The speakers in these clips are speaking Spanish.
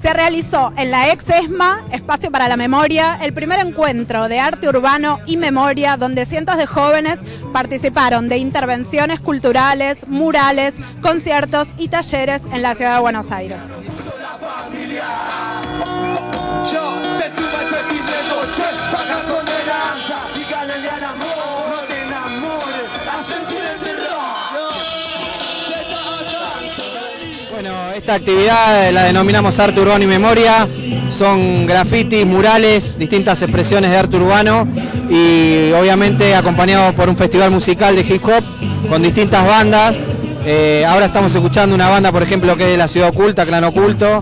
Se realizó en la ex ESMA, Espacio para la Memoria, el primer encuentro de arte urbano y memoria, donde cientos de jóvenes participaron de intervenciones culturales, murales, conciertos y talleres en la ciudad de Buenos Aires. Bueno, esta actividad la denominamos arte urbano y memoria. Son grafitis, murales, distintas expresiones de arte urbano y obviamente acompañado por un festival musical de hip hop con distintas bandas. Ahora estamos escuchando una banda, por ejemplo, que es de la Ciudad Oculta, Clan Oculto,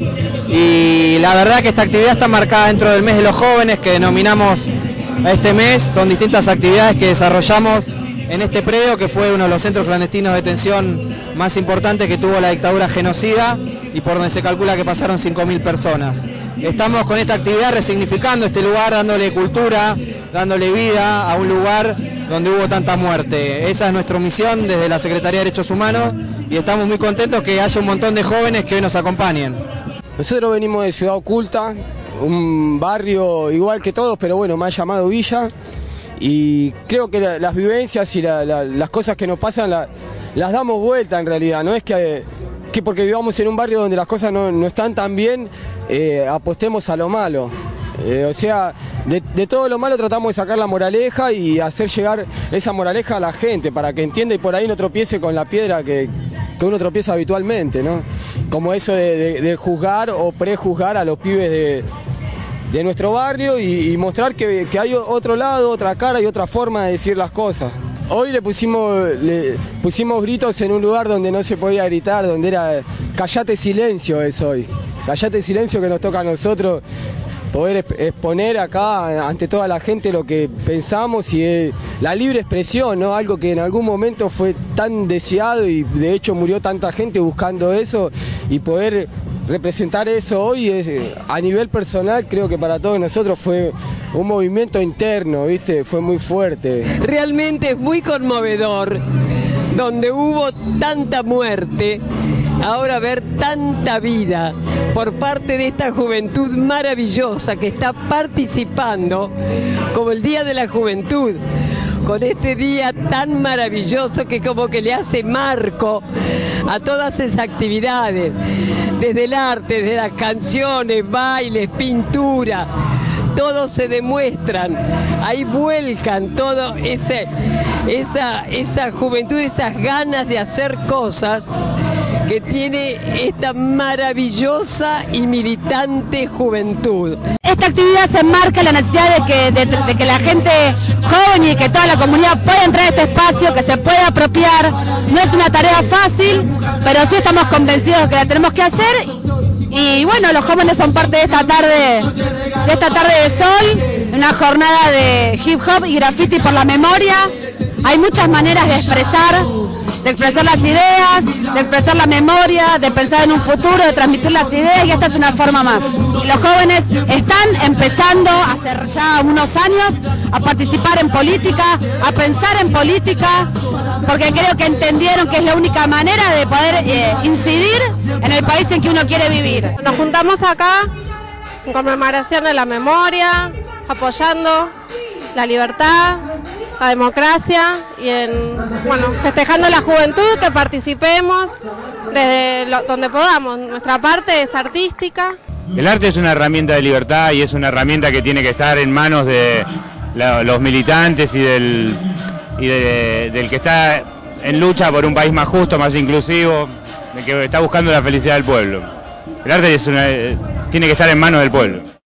y la verdad que esta actividad está marcada dentro del mes de los jóvenes que denominamos a este mes. Son distintas actividades que desarrollamos en este predio, que fue uno de los centros clandestinos de detención más importantes que tuvo la dictadura genocida y por donde se calcula que pasaron 5.000 personas. Estamos con esta actividad resignificando este lugar, dándole cultura, dándole vida a un lugar donde hubo tanta muerte. Esa es nuestra misión desde la Secretaría de Derechos Humanos y estamos muy contentos que haya un montón de jóvenes que hoy nos acompañen. Nosotros venimos de Ciudad Oculta, un barrio igual que todos, pero bueno, más llamado Villa. Y creo que las vivencias y las cosas que nos pasan las damos vuelta en realidad. No es que porque vivamos en un barrio donde las cosas no están tan bien, apostemos a lo malo. O sea, de todo lo malo tratamos de sacar la moraleja y hacer llegar esa moraleja a la gente para que entienda y por ahí no tropiece con la piedra que uno tropieza habitualmente, ¿no? Como eso de juzgar o prejuzgar a los pibes de nuestro barrio y mostrar que hay otro lado, otra cara y otra forma de decir las cosas. Hoy le pusimos gritos en un lugar donde no se podía gritar, donde era callate silencio es hoy. Callate silencio que nos toca a nosotros poder exponer acá ante toda la gente lo que pensamos y la libre expresión, ¿no? Algo que en algún momento fue tan deseado y de hecho murió tanta gente buscando eso y poder representar eso hoy a nivel personal creo que para todos nosotros fue un movimiento interno, ¿viste? Fue muy fuerte. Realmente es muy conmovedor, donde hubo tanta muerte, ahora ver tanta vida por parte de esta juventud maravillosa que está participando como el Día de la Juventud, con este día tan maravilloso que como que le hace marco a todas esas actividades, desde el arte, desde las canciones, bailes, pintura, todos se demuestran, ahí vuelcan todo esa juventud, esas ganas de hacer cosas que tiene esta maravillosa y militante juventud. Esta actividad se enmarca en la necesidad de que la gente joven y que toda la comunidad pueda entrar a este espacio, que se pueda apropiar. No es una tarea fácil, pero sí estamos convencidos de que la tenemos que hacer. Y bueno, los jóvenes son parte de esta tarde de sol, una jornada de hip hop y graffiti por la memoria. Hay muchas maneras de expresar las ideas, de expresar la memoria, de pensar en un futuro, de transmitir las ideas, y esta es una forma más. Y los jóvenes están empezando hace ya unos años a participar en política, a pensar en política, porque creo que entendieron que es la única manera de poder incidir en el país en que uno quiere vivir. Nos juntamos acá en conmemoración de la memoria, apoyando la libertad, la democracia y festejando la juventud, que participemos desde donde podamos. Nuestra parte es artística. El arte es una herramienta de libertad y es una herramienta que tiene que estar en manos de los militantes y del que está en lucha por un país más justo, más inclusivo, del que está buscando la felicidad del pueblo. El arte tiene que estar en manos del pueblo.